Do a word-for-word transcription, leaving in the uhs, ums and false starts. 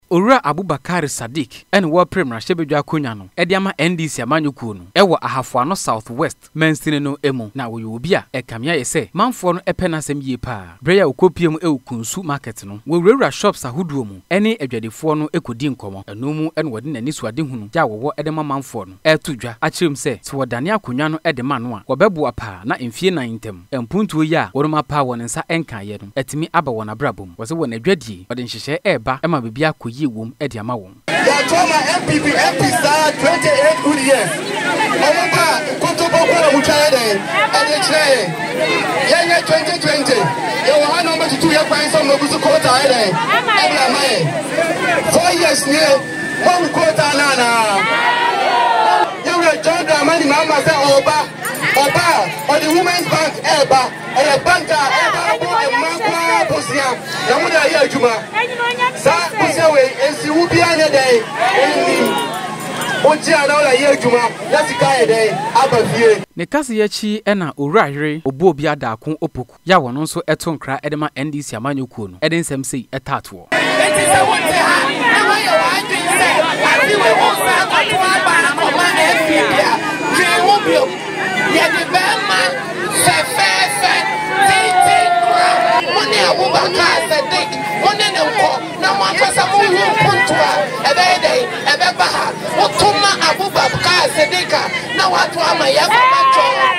Owura Abubakari SADICK and war premier Shebedwa Kunyano, Ediama N D C Amanyukuno, Ewa Ahafo no Southwest, Mensine no emu, na OBUOBIA, e kamia ese, manfo no epenasem ye pa. Breya ukopiemu e Kunso market no, we rewra shops ahuduo mu, ene edwadefo no ekodi nkomo, enu mu en wode nani suade hunu, ja wowo edema manfo no, e tudwa, achirim se, so wadane akonya no edema no a, wobebo apa na emfie na intem, empuntuo ya, woroma pa won nsa enka ye no, etimi aba won abrabom, wose won adwadie, wode nhyehyɛ eba, ema bibia koyi wom edi ama won. Ya choma M P P M P star twenty-eight good years. Omapa kutoboko mutade ade chere. Yenye twenty twenty. Ye wa number two ye kwa nso nobusu kota ade. Ebla mai. Four years ne one kota nana. You will join the money mama say oba. Oba or the women's bank eba. E banka eba bo e makwa posia. Yamuda ye adwuma. Sa posia we ensi ubia ne dey. Otia na ola ye adwuma. Yasika ye dey abafie. Ne kase yachi ena owura hwere OBUOBIA DARKO OPOKU. Ya wono nso eto nkra edema N D C amanyekuo no. Eden sem sei etato. Enti se wonte ha. Na wa ye wa adwin se. Ati we won sa to aba na koma F P bia. Dwe wo bio. Ye de bema se fe fe. Titi kra. Mone Abubakari SADICK. Mone ne ko. Na mo akasa mo hu puntua. Ebe dey, ebe baha. Otuma Abubakari SADICK. Na watu ama ya kwa macho.